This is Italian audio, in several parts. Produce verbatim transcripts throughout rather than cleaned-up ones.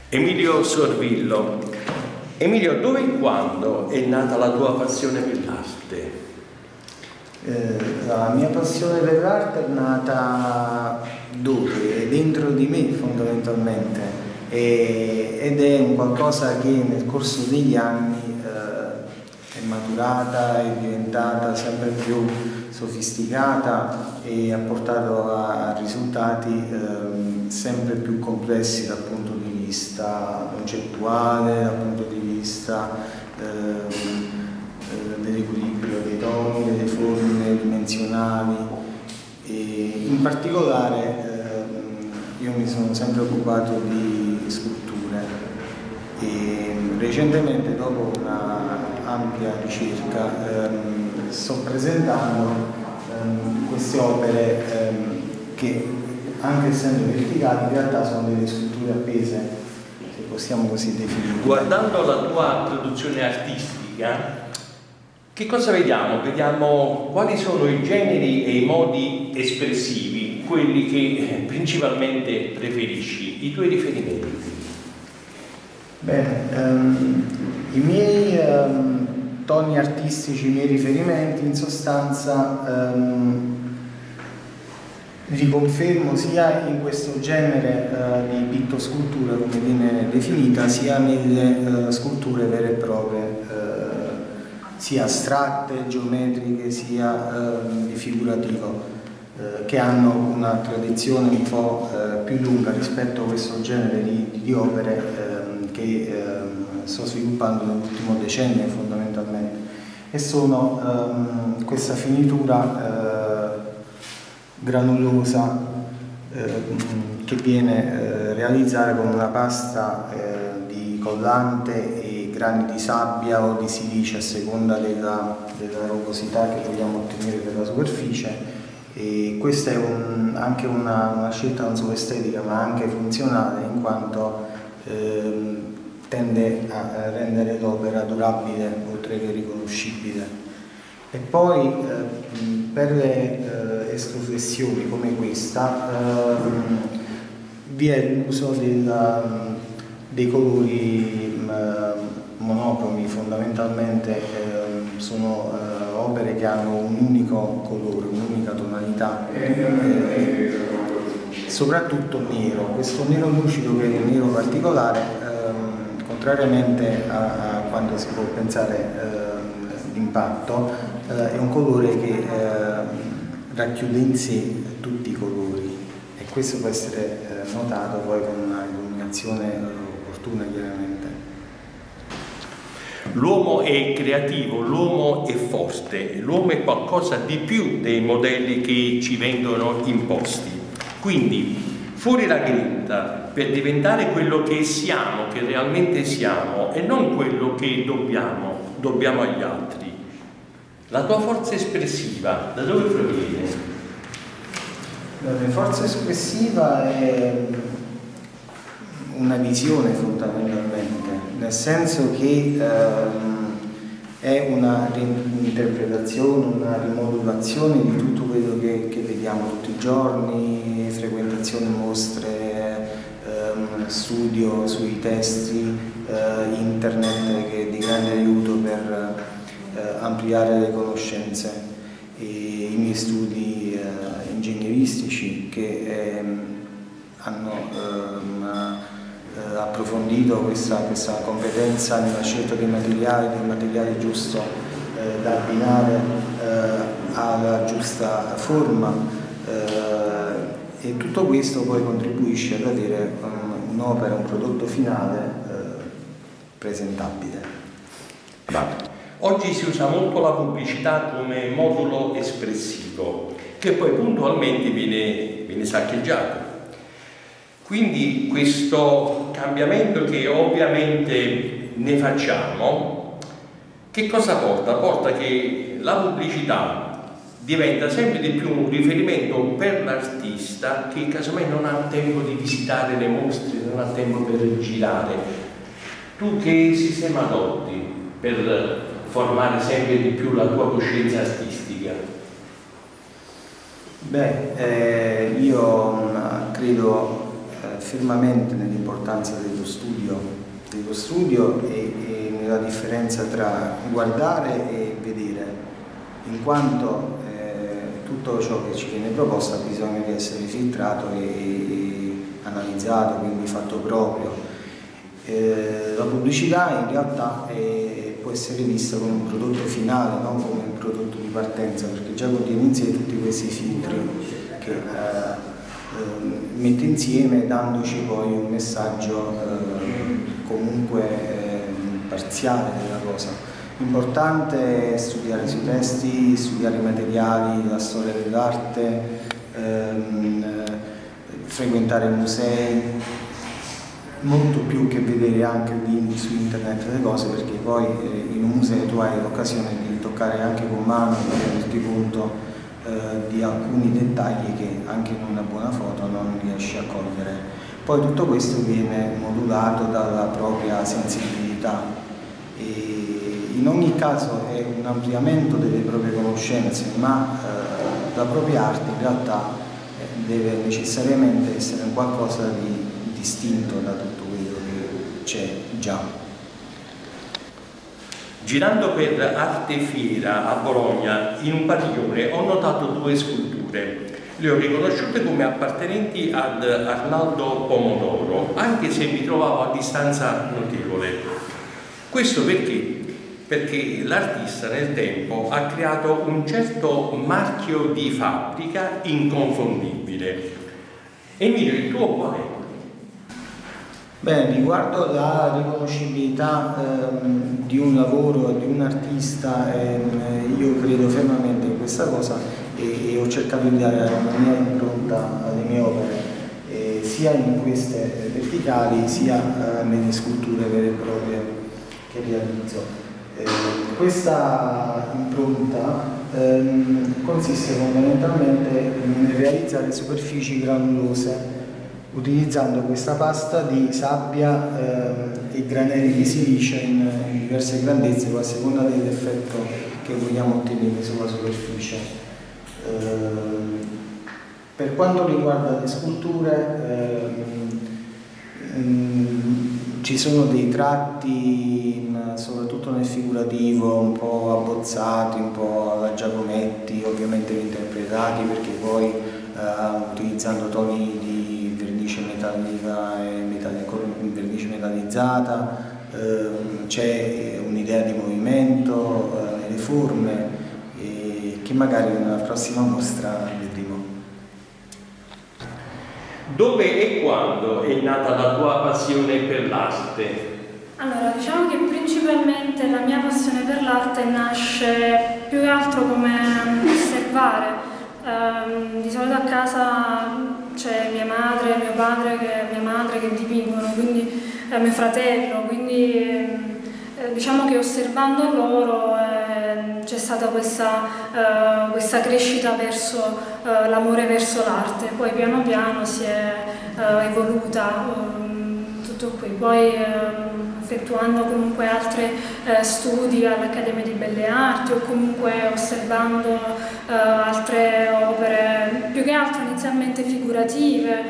Emilio Sorvillo. Emilio, dove e quando è nata la tua passione per l'arte? Eh, la mia passione per l'arte è nata dove? Dentro di me fondamentalmente, e, ed è un qualcosa che nel corso degli anni eh, è maturata, è diventata sempre più sofisticata e ha portato a risultati eh, sempre più complessi dal punto di vista concettuale, dal punto di vista eh, eh, dell'equilibrio dei toni, delle forme dimensionali, e in particolare eh, io mi sono sempre occupato di sculture e recentemente, dopo una ampia ricerca, ehm, sto presentando ehm, queste opere ehm, che, anche essendo verticali, in realtà sono delle sculture appese, se possiamo così definire. Guardando la tua produzione artistica, che cosa vediamo? Vediamo quali sono i generi e i modi espressivi, quelli che principalmente preferisci, i tuoi riferimenti. Bene, um, i miei um, toni artistici, i miei riferimenti, in sostanza um, riconfermo sia in questo genere uh, di pittoscultura, come viene definita, sia nelle uh, sculture vere e proprie, uh, sia astratte, geometriche, sia uh, di figurativo, uh, che hanno una tradizione un po' uh, più lunga rispetto a questo genere di, di opere uh, che uh, sto sviluppando nell'ultimo decennio fondamentalmente, e sono um, questa finitura uh, granulosa eh, che viene eh, realizzata con una pasta eh, di collante e grani di sabbia o di silice a seconda della, della rugosità che vogliamo ottenere per la superficie, e questa è un, anche una, una scelta non solo estetica ma anche funzionale, in quanto eh, tende a rendere l'opera durabile oltre che riconoscibile. E poi eh, per le eh, estroflessioni come questa eh, vi è l'uso dei colori eh, monocromi. Fondamentalmente eh, sono eh, opere che hanno un unico colore, un'unica tonalità, eh, soprattutto nero. Questo nero lucido, che è un nero particolare, eh, contrariamente a, a quando si può pensare eh, l'impatto, Uh, è un colore che uh, racchiude in sé tutti i colori, e questo può essere uh, notato poi con una illuminazione uh, opportuna, chiaramente. L'uomo è creativo, l'uomo è forte, l'uomo è qualcosa di più dei modelli che ci vengono imposti. Quindi fuori la grinta per diventare quello che siamo, che realmente siamo, e non quello che dobbiamo, dobbiamo agli altri. La tua forza espressiva da dove proviene? La mia forza espressiva è una visione fondamentalmente, nel senso che ehm, è una reinterpretazione, una rimodulazione di tutto quello che, che vediamo tutti i giorni, frequentazione mostre, ehm, studio sui testi, eh, internet, che è di grande aiuto per Eh, ampliare le conoscenze, e i miei studi eh, ingegneristici che ehm, hanno ehm, eh, approfondito questa, questa competenza nella scelta dei materiali, del materiale giusto eh, da abbinare eh, alla giusta forma, eh, e tutto questo poi contribuisce ad avere um, un'opera, un prodotto finale eh, presentabile. Va. Oggi si usa molto la pubblicità come modulo espressivo, che poi puntualmente viene, viene saccheggiato. Quindi questo cambiamento che ovviamente ne facciamo, che cosa porta? Porta che la pubblicità diventa sempre di più un riferimento per l'artista, che casomai non ha tempo di visitare le mostre, non ha tempo per girare. Tu che sistema adotti per formare sempre di più la tua coscienza artistica? Beh, eh, io credo eh, fermamente nell'importanza dello studio, dello studio e, e nella differenza tra guardare e vedere, in quanto eh, tutto ciò che ci viene proposto ha bisogno di essere filtrato e, e analizzato, quindi fatto proprio. Eh, la pubblicità in realtà è, può essere vista come un prodotto finale, non come un prodotto di partenza, perché già contiene in sé tutti questi filtri che eh, mette insieme, dandoci poi un messaggio eh, comunque eh, parziale della cosa. Importante è studiare sui testi, studiare i materiali, la storia dell'arte, ehm, frequentare musei, molto più che vedere anche lì su internet le cose, perché poi eh, in un museo tu hai l'occasione di toccare anche con mano, di renderti conto di alcuni dettagli che anche in una buona foto non riesci a cogliere. Poi tutto questo viene modulato dalla propria sensibilità e in ogni caso è un ampliamento delle proprie conoscenze, ma eh, la propria arte in realtà deve necessariamente essere un qualcosa di distinto da tutto quello che c'è già. Girando per Arte Fiera a Bologna, in un padiglione, ho notato due sculture. Le ho riconosciute come appartenenti ad Arnaldo Pomodoro, anche se mi trovavo a distanza notevole. Questo perché? Perché l'artista nel tempo ha creato un certo marchio di fabbrica inconfondibile. Emilio, il tuo qual è? Beh, riguardo la riconoscibilità ehm, di un lavoro, di un artista, ehm, io credo fermamente in questa cosa e, e ho cercato di dare una mia impronta alle mie opere, eh, sia in queste verticali sia eh, nelle sculture vere e proprie che realizzo. Eh, questa impronta ehm, consiste fondamentalmente nel realizzare superfici granulose utilizzando questa pasta di sabbia eh, e granelli di silice in, in diverse grandezze a seconda dell'effetto che vogliamo ottenere sulla superficie. Eh, per quanto riguarda le sculture, eh, mh, ci sono dei tratti, in, soprattutto nel figurativo, un po' abbozzati, un po' alla Giacometti, ovviamente interpretati, perché poi eh, utilizzando toni di metallica e vernice metallizzata, eh, c'è un'idea di movimento eh, nelle forme eh, che magari nella prossima mostra vedremo. Dove e quando è nata la tua passione per l'arte? Allora, diciamo che principalmente la mia passione per l'arte nasce più che altro come osservare. Um, di solito a casa c'è mia madre, mio padre, che, mia madre che dipingono, quindi eh, mio fratello, quindi eh, diciamo che osservando loro eh, c'è stata questa, eh, questa crescita verso eh, l'amore verso l'arte, poi piano piano si è eh, evoluta eh, tutto qui. Poi eh, effettuando comunque altri eh, studi all'Accademia di Belle Arti o comunque osservando eh, altre opere, più che altro inizialmente figurative,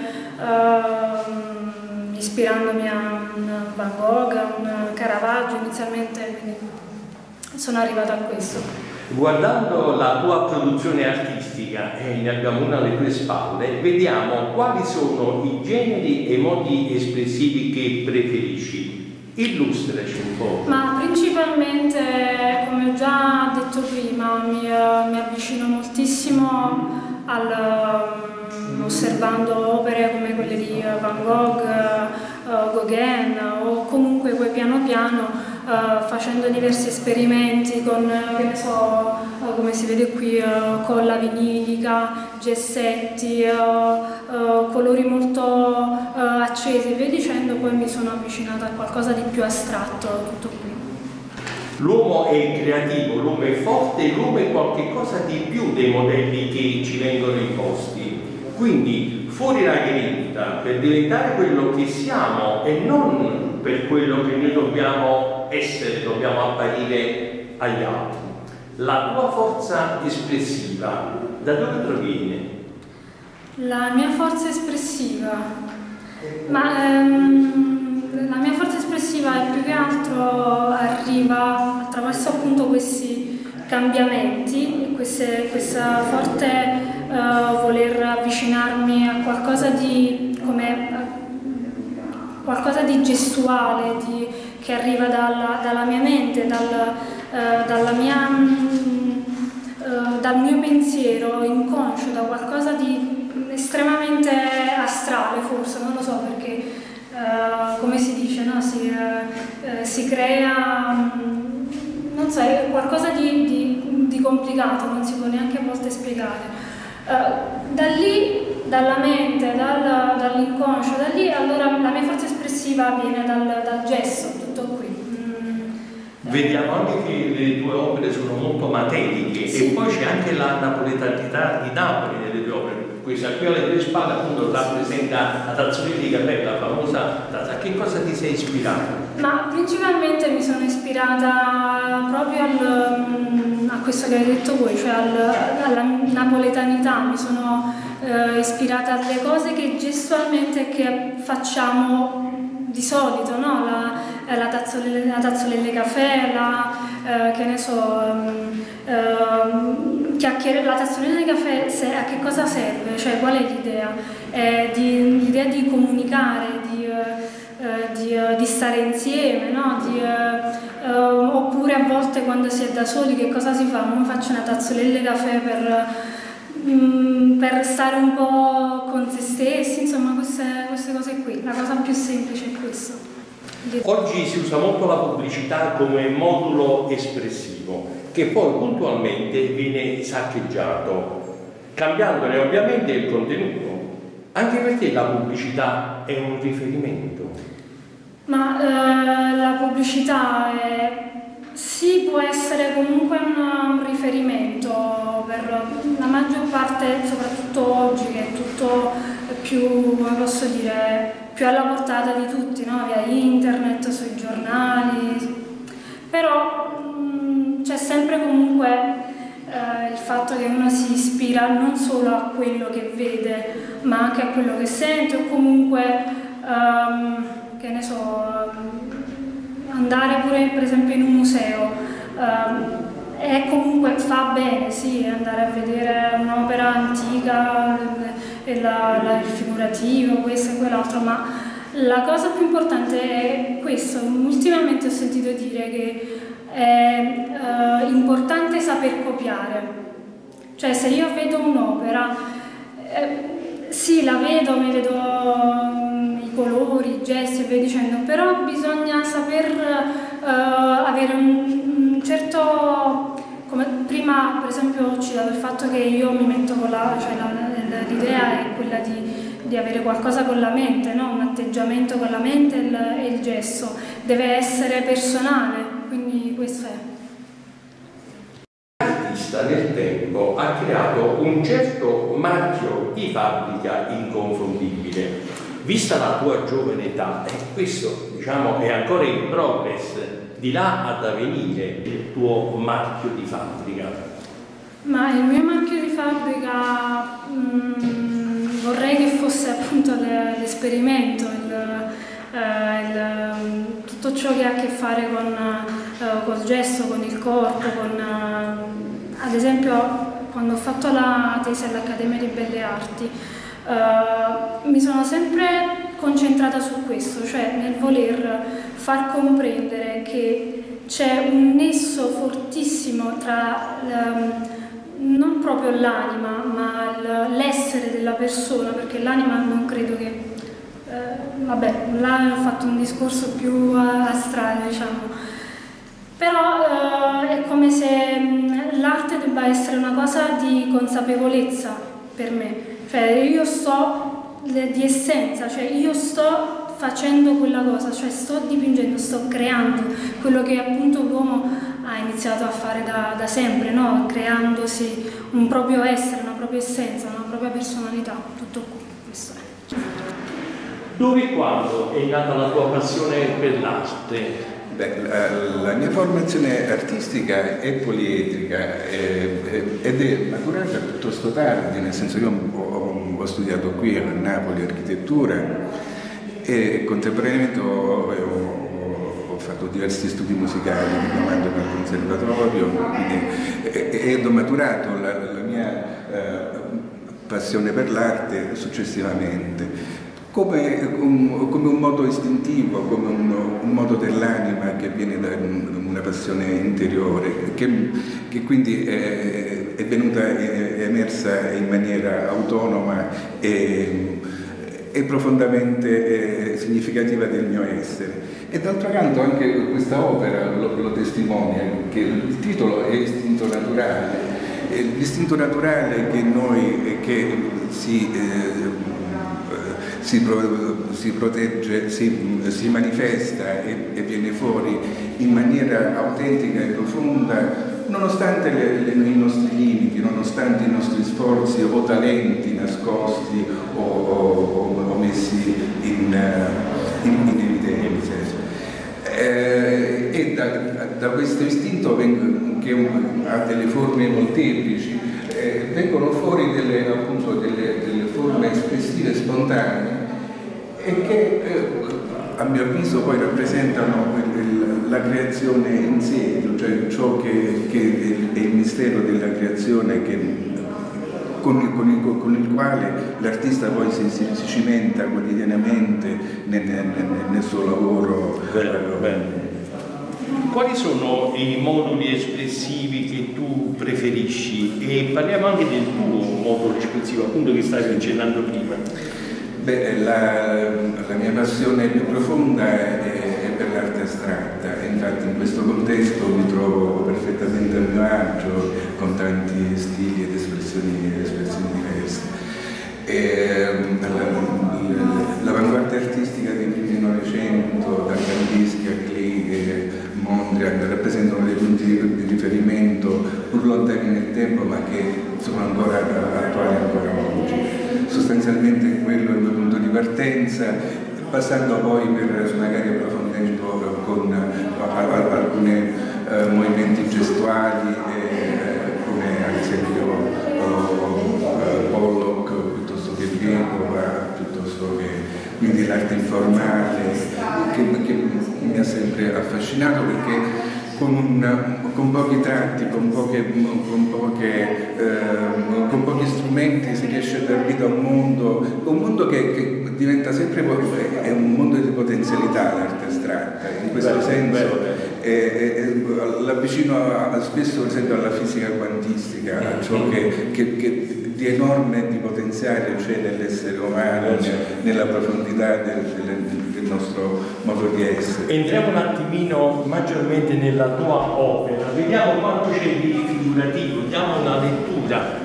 eh, ispirandomi a un Van Gogh, a un Caravaggio inizialmente, quindi sono arrivata a questo. Guardando la tua produzione artistica, e ne abbiamo una alle tue spalle, vediamo quali sono i generi e modi espressivi che preferisci. Illustraci un po'. Ma principalmente, come ho già detto prima, mi, mi avvicino moltissimo al, um, osservando opere come quelle di Van Gogh, uh, Gauguin o comunque poi piano piano uh, facendo diversi esperimenti con, che ne so, uh, come si vede qui, uh, colla vinilica, gessetti, uh, uh, colori molto uh, accesi e via dicendo, poi mi sono avvicinata a qualcosa di più astratto, tutto qui. L'uomo è creativo, l'uomo è forte, l'uomo è qualcosa di più dei modelli che ci vengono imposti. Quindi fuori la grinta per diventare quello che siamo e non per quello che noi dobbiamo essere, dobbiamo apparire agli altri. La tua forza espressiva da dove proviene? La mia forza espressiva? Ma ehm, la mia forza espressiva è più che altro arriva attraverso appunto questi cambiamenti, queste, questa forte uh, voler avvicinarmi a qualcosa di, come, uh, qualcosa di gestuale, di, che arriva dalla, dalla mia mente, dal, uh, dalla mia, um, uh, dal mio pensiero inconscio, da qualcosa di estremamente astrale forse, non lo so perché, uh, come si dice, no? si, uh, uh, si crea, um, non so, è qualcosa di, di, di complicato, non si può neanche a volte spiegare. Uh, da lì, dalla mente, dal, dall'inconscio, da lì allora la mia forza espressiva viene dal, dal gesto, tutto qui. Mm. Vediamo anche che le tue opere sono molto materiche, sì. E poi c'è anche la napoletanità di Napoli nelle tue opere. Questa qui alle tue spalle appunto rappresenta la tazzolina di caffè, la famosa tazza. A che cosa ti sei ispirata? Ma principalmente mi sono ispirata proprio al, a questo che hai detto voi, cioè al, alla napoletanità. Mi sono eh, ispirata alle cose che gestualmente che facciamo di solito, no? La, la tazzolina, la tazzolina di caffè, la, eh, che ne so, um, uh, chiacchiere, la tazzolina di caffè se, a che cosa serve? Cioè qual è l'idea? Eh, l'idea di comunicare, di, uh, uh, di, uh, di stare insieme, no? Di, uh, uh, oppure a volte quando si è da soli che cosa si fa? Non faccio una tazzolina di caffè per... per stare un po' con se stessi, insomma queste, queste cose qui, la cosa più semplice è questo. Oggi si usa molto la pubblicità come modulo espressivo, che poi puntualmente viene saccheggiato, cambiandone ovviamente il contenuto. Anche perché la pubblicità è un riferimento. Ma eh, la pubblicità è... Sì, può essere comunque un, un riferimento per la maggior parte, soprattutto oggi, che è tutto più, come posso dire, più alla portata di tutti, no? Via internet, sui giornali, però c'è sempre comunque eh, il fatto che uno si ispira non solo a quello che vede, ma anche a quello che sente, o comunque, um, che ne so... andare pure per esempio in un museo uh, è comunque fa bene, sì, andare a vedere un'opera antica, il, la, la, il figurativo, questo e quell'altro, ma la cosa più importante è questo. Ultimamente ho sentito dire che è uh, importante saper copiare, cioè se io vedo un'opera, eh, sì, la vedo, mi vedo i colori, i gesti e via dicendo, però bisogna saper uh, avere un, un certo, come prima per esempio ho citato il fatto che io mi metto con la, cioè l'idea è quella di, di avere qualcosa con la mente, no? Un atteggiamento con la mente e il, e il gesto, deve essere personale, quindi questo è. L'artista nel tempo ha creato un certo marchio di fabbrica inconfondibile. Vista la tua giovane età, e questo diciamo è ancora in progress, di là ad avvenire il tuo marchio di fabbrica? Ma il mio marchio di fabbrica mh, vorrei che fosse appunto l'esperimento, tutto ciò che ha a che fare con uh, col gesto, con il corpo, con uh, ad esempio quando ho fatto la tesi all'Accademia di Belle Arti uh, mi sono sempre concentrata su questo, cioè nel voler far comprendere che c'è un nesso fortissimo tra um, non proprio l'anima, ma l'essere della persona, perché l'anima non credo che... Eh, vabbè, là ho fatto un discorso più astrale, diciamo. Però eh, è come se l'arte debba essere una cosa di consapevolezza per me. Cioè io sto di essenza, cioè io sto facendo quella cosa, cioè sto dipingendo, sto creando quello che appunto l'uomo ha iniziato a fare da, da sempre, no? Creandosi un proprio essere, una propria essenza, una propria personalità, tutto qui, questo è. Dove e quando è nata la tua passione per l'arte? Beh, la, la mia formazione artistica è poliedrica eh, ed è maturata piuttosto tardi, nel senso che io ho, ho studiato qui a Napoli architettura e contemporaneamente ho, ho, ho fatto diversi studi musicali, diplomando nel conservatorio, quindi ed ho maturato la, la mia eh, passione per l'arte successivamente. Come un, come un modo istintivo, come un, un modo dell'anima che viene da un, una passione interiore, che, che quindi è, è venuta, è emersa in maniera autonoma e, e profondamente eh, significativa del mio essere. E d'altro canto anche questa opera lo, lo testimonia, che il titolo è Istinto naturale. L'istinto naturale che noi, che si... Eh, Si, pro, si protegge, si, si manifesta e, e viene fuori in maniera autentica e profonda nonostante le, le, i nostri limiti, nonostante i nostri sforzi o talenti nascosti o, o, o messi in, in, in evidenza. Eh, e da, da questo istinto che ha delle forme molteplici, eh, vengono fuori delle, appunto, delle, delle forme espressive spontanee e che eh, a mio avviso poi rappresentano il, la creazione in sé, cioè ciò che, che è il mistero della creazione che, con, il, con, il, con il quale l'artista poi si, si, si cimenta quotidianamente nel, nel, nel suo lavoro. Bello, bello. Quali sono i moduli espressivi che tu preferisci? E parliamo anche del tuo modulo espressivo, appunto, che stavi accennando prima. Beh, la, la mia passione più profonda è, è per l'arte astratta, e infatti in questo contesto mi trovo perfettamente a mio agio con tanti stili ed espressioni, espressioni diverse. L'avanguardia artistica del Novecento, da Kandinsky a Klee, Mondrian, rappresentano dei punti di riferimento pur lontani nel tempo, ma che sono ancora attuali ancora oggi. Sostanzialmente quello è il mio punto di partenza, passando poi per magari approfondendo con alcuni eh, movimenti gestuali, eh, come ad esempio eh, Pollock, piuttosto che Pietro, piuttosto che quindi l'arte informale, che, che mi ha sempre affascinato, perché con, un, con pochi tratti, con, poche, con, poche, eh, con pochi strumenti si riesce a dar vita a un mondo, un mondo che, che diventa sempre, è un mondo di potenzialità l'arte astratta, in questo bello, senso l'avvicino spesso per esempio alla fisica quantistica, a ciò che, che, che di enorme di potenziale c'è nell'essere umano, nella profondità del, del, del nostro modo di essere. Entriamo un attimino maggiormente nella tua opera, vediamo quanto c'è di figurativo, diamo una lettura.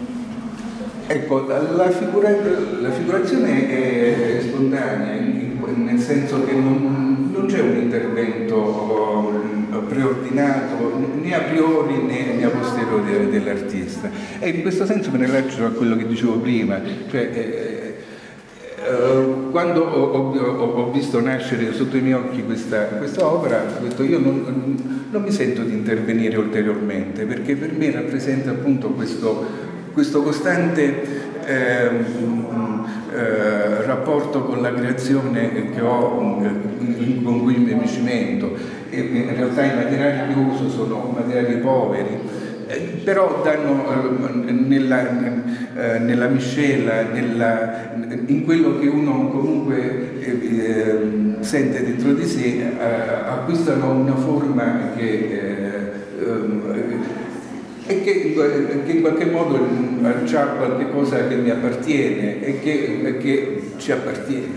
Ecco, la, figura, la figurazione è spontanea, nel senso che non, non c'è un intervento preordinato né a priori né, né a posteriori dell'artista, e in questo senso me ne lascio a quello che dicevo prima, cioè eh, eh, quando ho, ho, ho visto nascere sotto i miei occhi questa, questa opera, ho detto io non, non mi sento di intervenire ulteriormente, perché per me rappresenta appunto questo, questo costante Eh, eh, rapporto con la creazione che ho, eh, con cui mi cimento. E in realtà i materiali che uso sono materiali poveri, eh, però danno eh, nella, eh, nella miscela, nella, in quello che uno comunque eh, eh, sente dentro di sé, eh, acquistano una forma che eh, eh, e che, che in qualche modo ha qualche cosa che mi appartiene e che, che ci appartiene.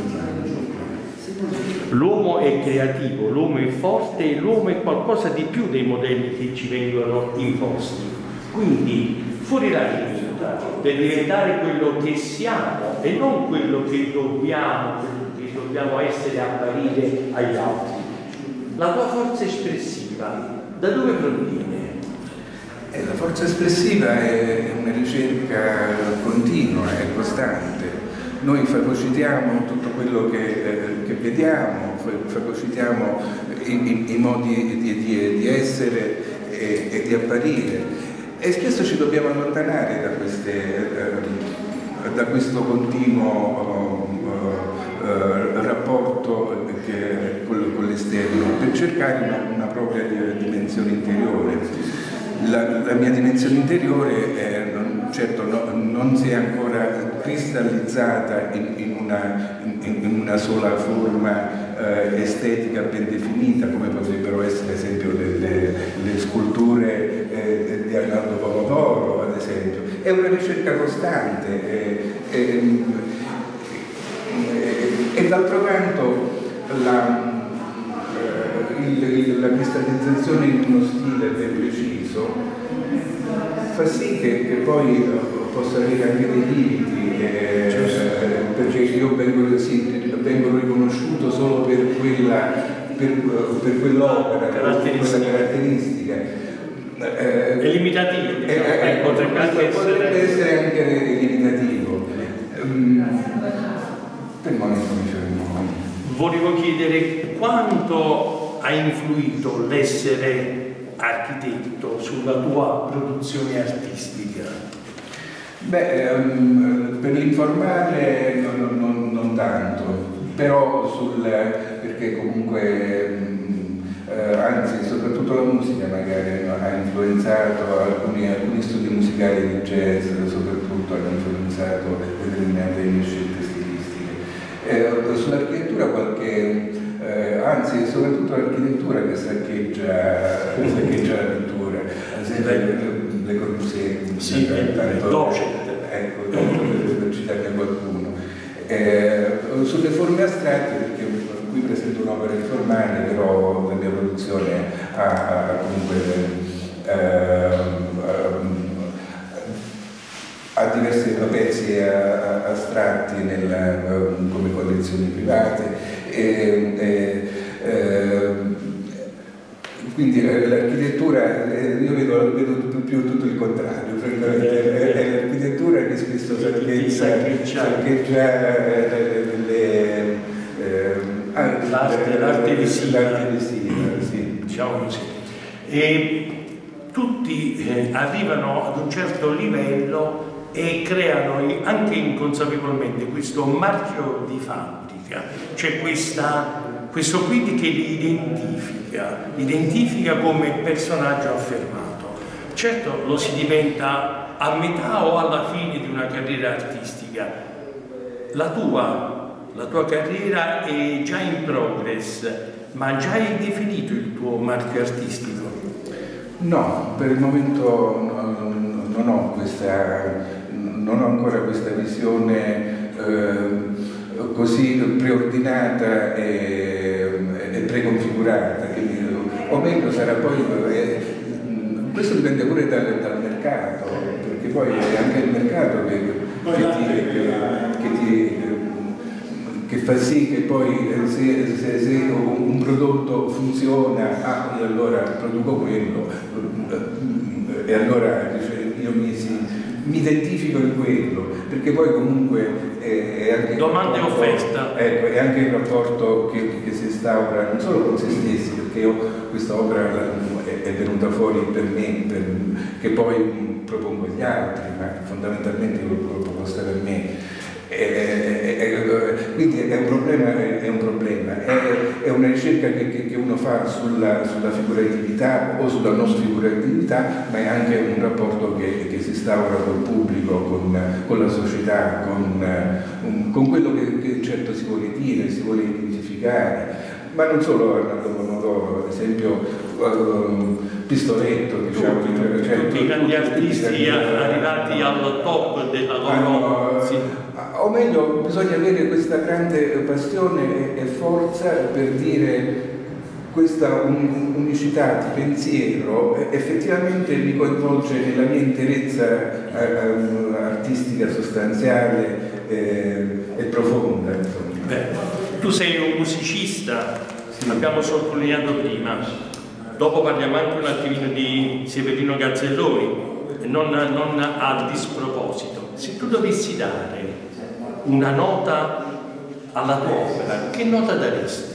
L'uomo è creativo, l'uomo è forte e l'uomo è qualcosa di più dei modelli che ci vengono imposti. Quindi fuori dal limite per diventare quello che siamo e non quello che dobbiamo, quello che dobbiamo essere e apparire agli altri. La tua forza espressiva da dove proviene? Eh, la forza espressiva è una ricerca continua e costante. Noi fagocitiamo tutto quello che, eh, che vediamo, fagocitiamo i, i, i modi di, di, di essere e, e di apparire, e spesso ci dobbiamo allontanare da, queste, eh, da questo continuo eh, rapporto che, con, con l'esterno, per cercare una, una propria dimensione interiore. La, la mia dimensione interiore è, non, certo no, non si è ancora cristallizzata in, in, una, in, in una sola forma eh, estetica ben definita, come potrebbero essere ad esempio le, le, le sculture eh, di Arnaldo Pomodoro, ad esempio. È una ricerca costante eh, eh, eh, e d'altro canto la Il, il, la cristallizzazione in uno stile ben preciso fa sì che, che poi possa avere anche dei limiti, eh, eh, perché io vengo, sì, vengo riconosciuto solo per quella per, per quell'opera, caratteristica. quella caratteristica. Eh, è limitativo, diciamo. eh, eh, potrebbe, anche potrebbe essere... essere anche limitativo. Um, per il momento mi fermo. Volevo chiedere quanto ha influito l'essere architetto sulla tua produzione artistica? Beh, um, per l'informale non, non, non tanto, però sul, perché comunque, um, eh, anzi soprattutto la musica magari no, ha influenzato alcuni, alcuni studi musicali di jazz, soprattutto hanno influenzato determinate mie scelte stilistiche. Eh, sull'architettura qualche... Eh, anzi, soprattutto l'architettura che saccheggia, saccheggia la pittura, ad esempio le, le Corbusier, sì, tanto, ecco, per citarne qualcuno. Eh, sulle forme astratte, perché qui presento un'opera informale, però la mia produzione ha, ha comunque eh, ha diversi pezzi astratti nel, come collezioni private. E, e, e, quindi l'architettura, io vedo, vedo più tutto il contrario, francamente, è l'architettura che spesso saccheggia l'arte visiva, sì. Diciamo così. E tutti eh, arrivano ad un certo livello e creano anche inconsapevolmente questo marchio di fabbrica, cioè questa, questo qui che li identifica, identifica come personaggio affermato. Certo lo si diventa a metà o alla fine di una carriera artistica. La tua, la tua carriera è già in progress, ma già hai definito il tuo marchio artistico? No, per il momento non, non ho questa... non ho ancora questa visione eh, così preordinata e, e preconfigurata, che mi, o meglio sarà poi, eh, questo dipende pure dal, dal mercato, perché poi è anche il mercato che, che, ti, che, che, ti, che fa sì che poi se, se, se un prodotto funziona, ah, io allora produco quello, e allora io mi si mi identifico in quello, perché poi comunque è, è anche domanda e offerta. Ecco, è anche il rapporto che, che si instaura non solo con se stessi, perché io questa opera è, è venuta fuori per me, per, che poi propongo agli altri, ma fondamentalmente lo propongo stare a me. E, e, e, quindi è un problema, è, un problema. È, è una ricerca che, che, che uno fa sulla, sulla figuratività o sulla non figuratività, ma è anche un rapporto che, che si instaura col pubblico, con, con la società, con, un, con quello che, che certo si vuole dire, si vuole identificare. Ma non solo Arnaldo Pomodoro, ad esempio uh, Pistoletto, diciamo, tutti, tutti, cioè, tutti i grandi artisti arrivati al top della loro... Uh, sì. O meglio, bisogna avere questa grande passione e forza per dire questa unicità di pensiero effettivamente mi coinvolge nella mia interezza artistica sostanziale e profonda. Beh, tu sei un musicista, sì. Abbiamo sottolineato prima, dopo parliamo anche un attimino di Severino Gazzelloni, non, non a disproposito. Se tu dovessi dare una nota alla tua opera, che nota daresti?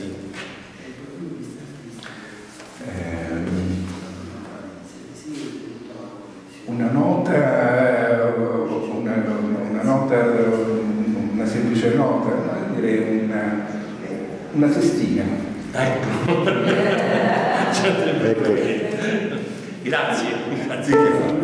Eh, una nota, una, una nota, una semplice nota, no? Direi una, una festina. Ecco. Grazie. Grazie.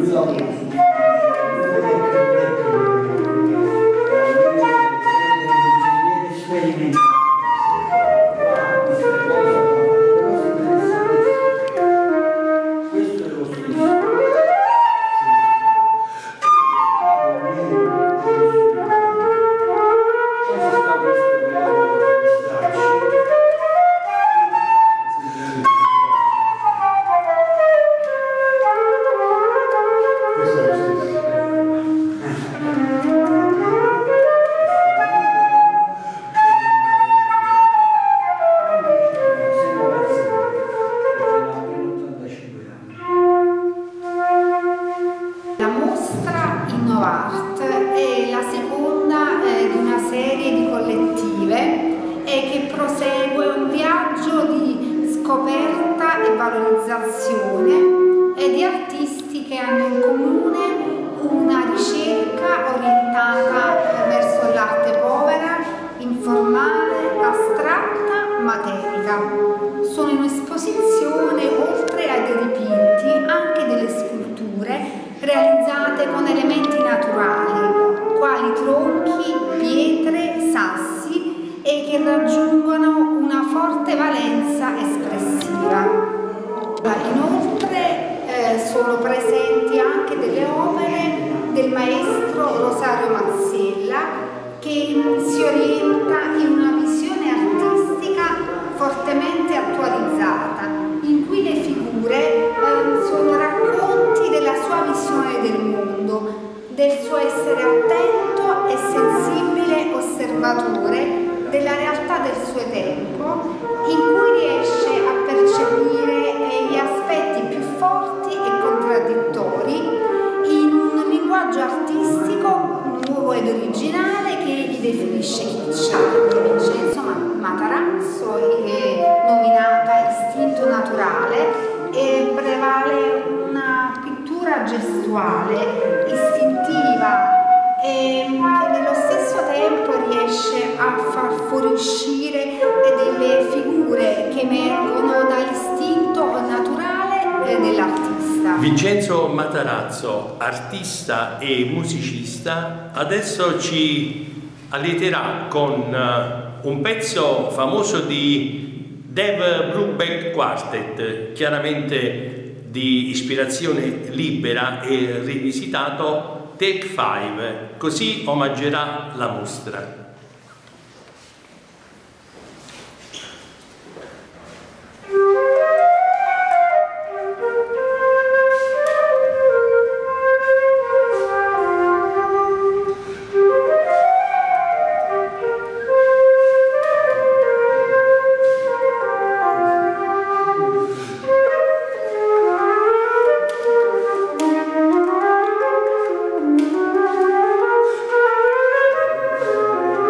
Vincenzo Matarazzo, artista e musicista, adesso ci allieterà con un pezzo famoso di Dave Brubeck Quartet, chiaramente di ispirazione libera e rivisitato Take Five, così omaggerà la mostra. Thank you.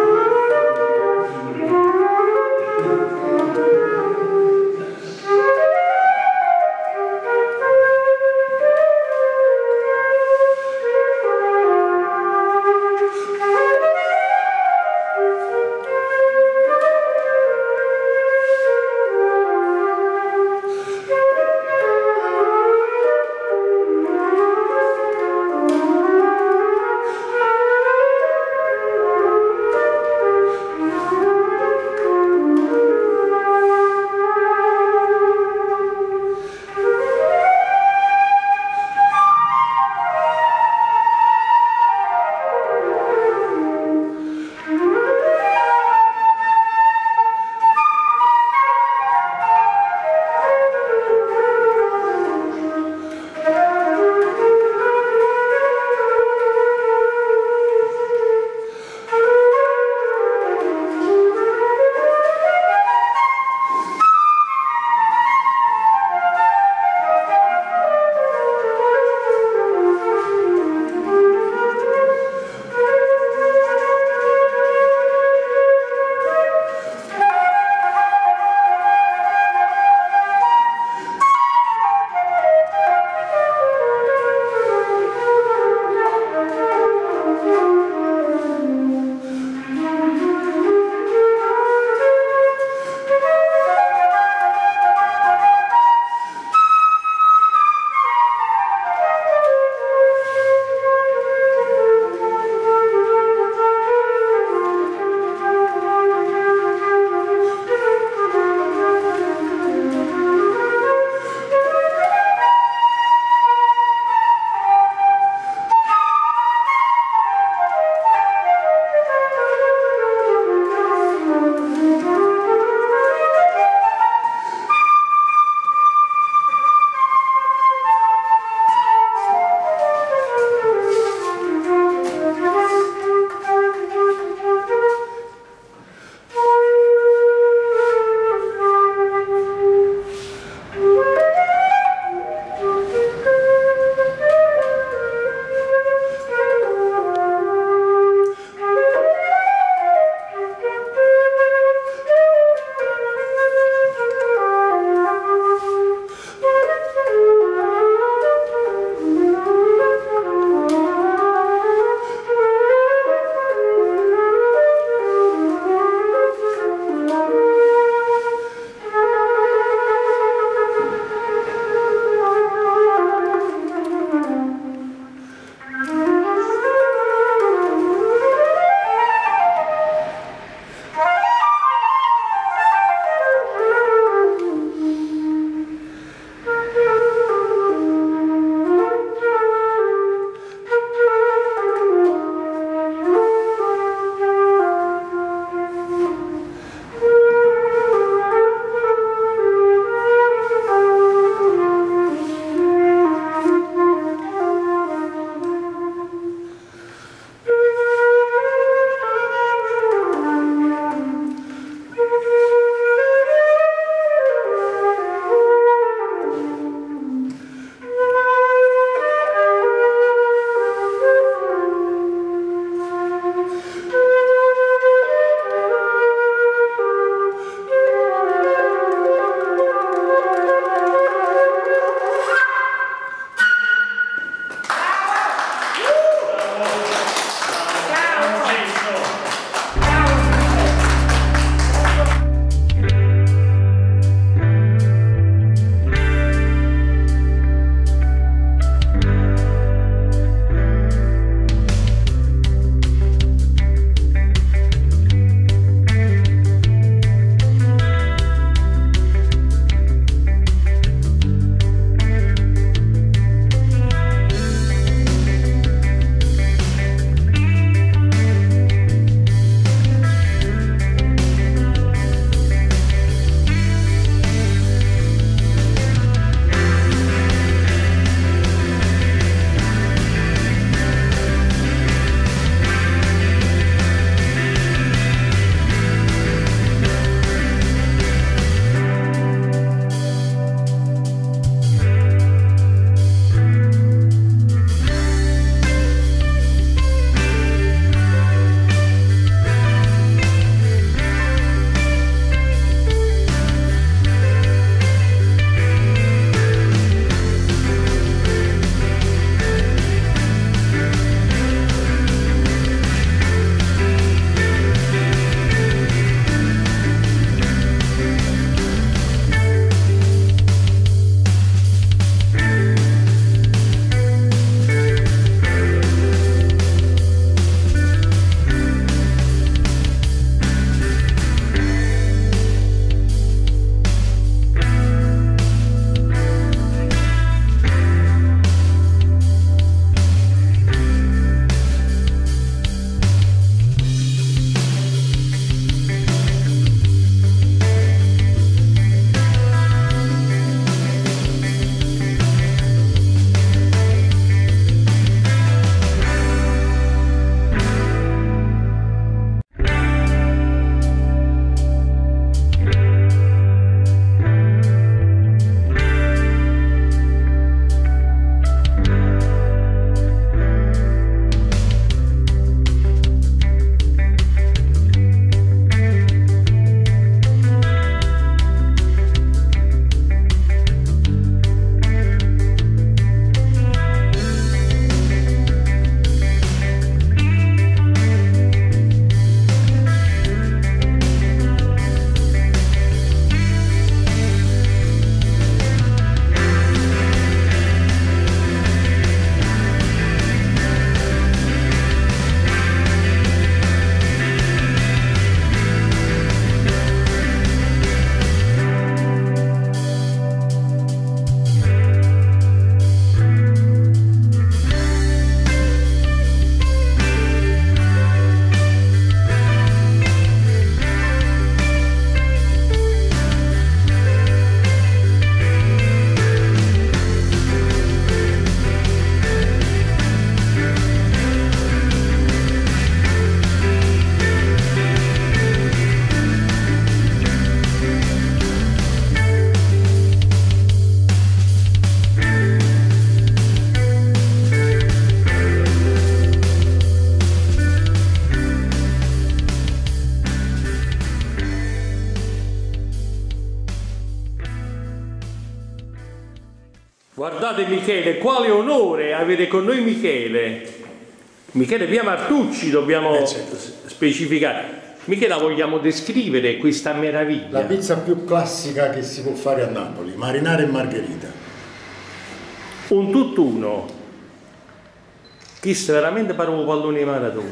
Guardate Michele, quale onore avere con noi Michele. Michele via Martucci dobbiamo eh, certo. specificare. Michele, vogliamo descrivere questa meraviglia? La pizza più classica che si può fare a Napoli, marinara e margherita. Un tutt'uno. Chissà veramente fare un pallone di maratona.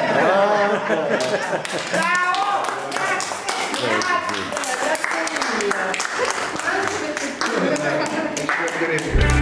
Bravo! Grazie! Grazie! Grazie mille!